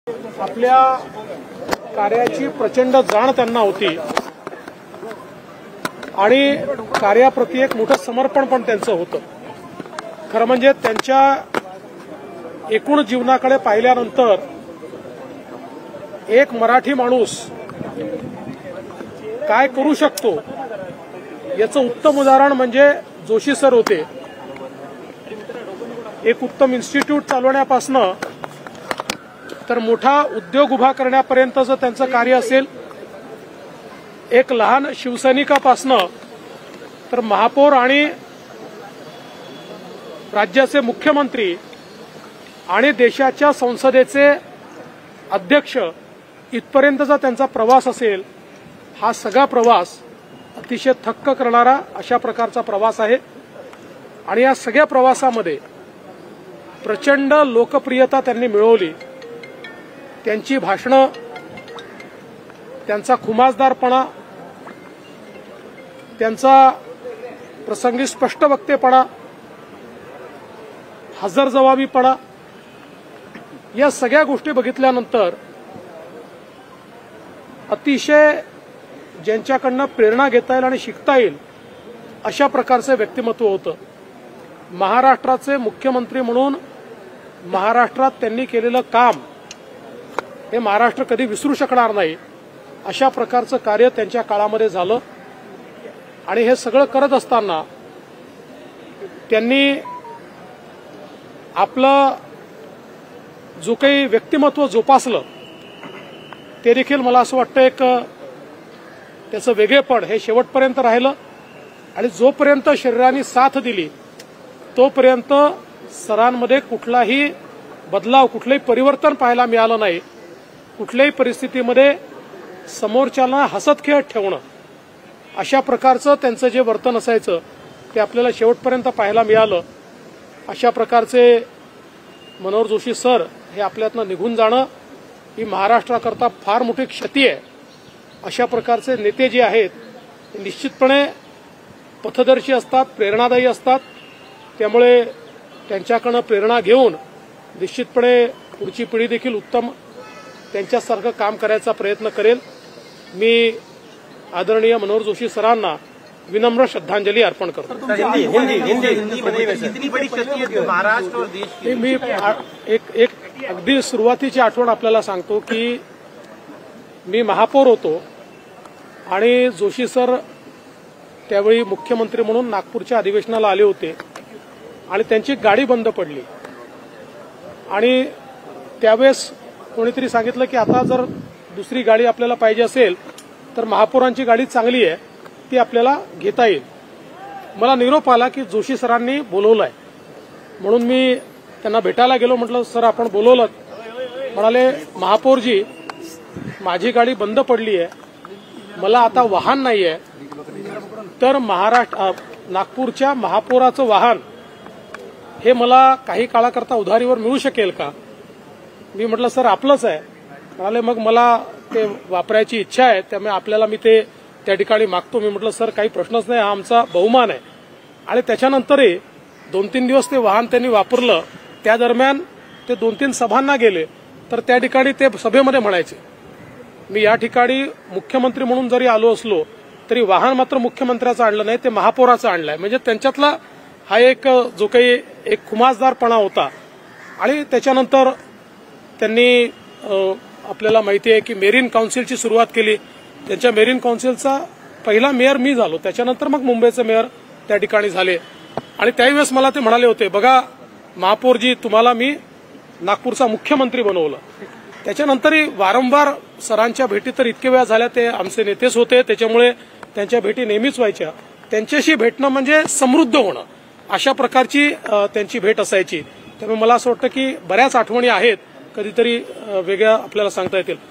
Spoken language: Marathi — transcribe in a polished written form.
आपल्या कार्याची प्रचंड जाण त्यांना होती आणि कार्याप्रती एक मोठं समर्पण पण त्यांचं होतं। खरं म्हणजे त्यांच्या एकूण जीवनाकडे पाहिल्यानंतर एक मराठी माणूस काय करू शकतो याचं उत्तम उदाहरण म्हणजे जोशी सर होते। एक उत्तम इन्स्टिट्यूट चालवण्यापासून तर मोठा उद्योग उभा करण्यापर्यंतचं त्यांचं कार्य असेल, एक लहान शिवसैनिकापासून तर महापौर आणि राज्याचे मुख्यमंत्री आणि देशाच्या संसदेचे अध्यक्ष इथपर्यंतचा त्यांचा प्रवास असेल, हा सगळा प्रवास अतिशय थक्क करणारा अशा प्रकारचा प्रवास आहे। आणि या सगळ्या प्रवासामध्ये प्रचंड लोकप्रियता त्यांनी मिळवली। त्यांची भाषणं, त्यांचा खुमासदारपणा, त्यांचा प्रसंगी स्पष्ट वक्तेपणा, हजरजबाबीपणा, या सगळ्या गोष्टी बघितल्यानंतर अतिशय ज्यांच्याकडनं प्रेरणा घेता येईल आणि शिकता येईल अशा प्रकारचे व्यक्तिमत्व होतं। महाराष्ट्राचे मुख्यमंत्री म्हणून महाराष्ट्रात त्यांनी केलेलं काम हे महाराष्ट्र कधी विसरू शकणार नाही, अशा प्रकारचं कार्य त्यांच्या काळामध्ये झालं। आणि हे सगळं करत असताना त्यांनी आपलं जो काही व्यक्तिमत्व जोपासलं ते देखील मला असं वाटतं एक त्याचं वेगळेपण हे शेवटपर्यंत राहिलं। आणि जोपर्यंत शरीराने साथ दिली तोपर्यंत सरांमध्ये कुठलाही बदलाव, कुठलंही परिवर्तन पाहायला मिळालं नाही। कुठल्याही परिस्थितीमध्ये समोरच्याला हसत खेळत ठेवणं अशा प्रकारचं त्यांचं जे वर्तन असायचं ते आपल्याला शेवटपर्यंत पाहायला मिळालं। अशा प्रकारचे मनोहर जोशी सर हे आपल्यातनं निघून जाणं ही महाराष्ट्राकरता फार मोठी क्षती आहे। अशा प्रकारचे नेते जे आहेत ते निश्चितपणे पथदर्शी असतात, प्रेरणादायी असतात। त्यामुळे त्यांच्याकडनं प्रेरणा घेऊन निश्चितपणे पुढची पिढी देखील उत्तम त्यांच्यासारखं काम करायचा प्रयत्न करेल। मी आदरणीय मनोहर जोशी सरांना विनम्र श्रद्धांजलि अर्पण करतो। मी एक अगदी सुरुवातीची आठवण आपल्याला सांगतो की मी महापौर होतो आणि जोशी सर त्यावेळी मुख्यमंत्री म्हणून नागपूरच्या अधिवेशनाला आले होते आणि त्यांची गाडी बंद पडली आणि त्यावेळेस कोणीतरी सांगितलं की आता जर दुसरी गाडी आपल्याला पाहिजे असेल तर महापौरांची गाडी चांगली आहे, ती आपल्याला घेता येईल। मला निरोप आला की जोशी सरांनी बोलवलंय, म्हणून मी त्यांना भेटायला गेलो। म्हटलं सर आपण बोलवलं? म्हणाले महापौरजी माझी गाडी बंद पडली आहे, मला आता वाहन नाही आहे, तर नागपूरच्या महापौराचं वाहन हे मला काही काळाकरता उधारीवर मिळू शकेल का? मी म्हटलं सर आपलंच आहे। म्हणाले मग मला ते वापरायची इच्छा आहे, त्यामुळे आपल्याला मी ते त्या ठिकाणी मागतो। मी म्हटलं सर काही प्रश्नच नाही, हा आमचा बहुमान आहे। आणि त्याच्यानंतरही 2-3 दिवस ते वाहन त्यांनी वापरलं। त्या दरम्यान ते 2-3 सभांना गेले तर त्या ठिकाणी ते सभेमध्ये म्हणायचे मी या ठिकाणी मुख्यमंत्री म्हणून जरी आलो असलो तरी वाहन मात्र मुख्यमंत्र्याचं आणलं नाही, ते महापौराचं आणलंय। म्हणजे त्यांच्यातला हा एक जो काही एक खुमासदारपणा होता। आणि त्याच्यानंतर त्यांनी आपल्याला माहिती आहे की मेरीन काउन्सिलची सुरुवात केली। त्यांच्या मेरीन काउन्सिलचा पहिला मेयर मी झालो, त्याच्यानंतर मग मुंबईचे मेयर त्या ठिकाणी झाले। आणि त्यावेळेस मला ते म्हणाले होते बघा महापौरजी तुम्हाला मी नागपूरचा मुख्यमंत्री बनवलं। त्याच्यानंतरही वारंवार सरांच्या भेटी तर इतके वेळा झाल्या, ते आमचे नेतेच होते त्याच्यामुळे त्यांच्या भेटी नेहमीच व्हायच्या। त्यांच्याशी भेटणं म्हणजे समृद्ध होणं अशा प्रकारची त्यांची भेट असायची। त्यामुळे मला असं वाटतं की बऱ्याच आठवणी आहेत, कधीतरी वेगळ्या आपल्याला सांगता येतील।